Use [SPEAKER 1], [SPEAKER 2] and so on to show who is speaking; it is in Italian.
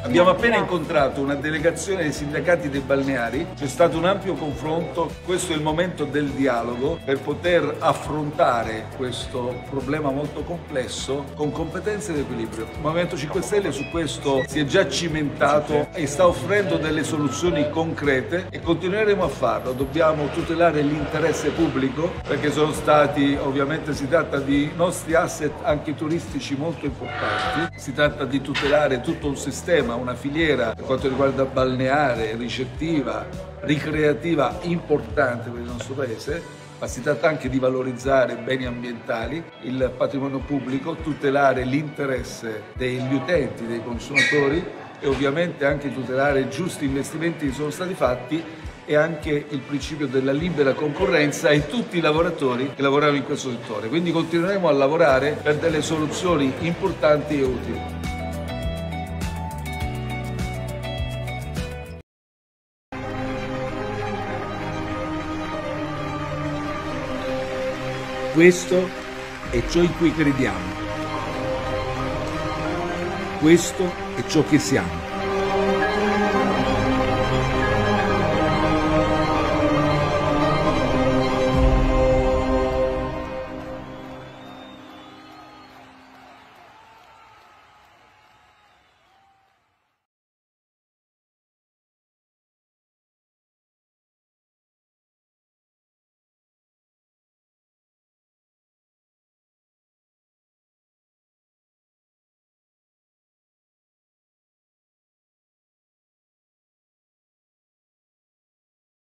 [SPEAKER 1] Abbiamo appena incontrato una delegazione dei sindacati dei balneari, c'è stato un ampio confronto, questo è il momento del dialogo per poter affrontare questo problema molto complesso con competenze ed equilibrio. Il Movimento 5 Stelle su questo si è già cimentato e sta offrendo delle soluzioni concrete e continueremo a farlo. Dobbiamo tutelare l'interesse pubblico perché sono stati, ovviamente si tratta di nostri asset anche turistici molto importanti, si tratta di tutelare tutto un sistema, una filiera per quanto riguarda balneare, ricettiva, ricreativa importante per il nostro paese, ma si tratta anche di valorizzare beni ambientali, il patrimonio pubblico, tutelare l'interesse degli utenti, dei consumatori e ovviamente anche tutelare i giusti investimenti che sono stati fatti e anche il principio della libera concorrenza e tutti i lavoratori che lavorano in questo settore. Quindi continueremo a lavorare per delle soluzioni importanti e utili.
[SPEAKER 2] Questo è ciò in cui crediamo. Questo è ciò che siamo.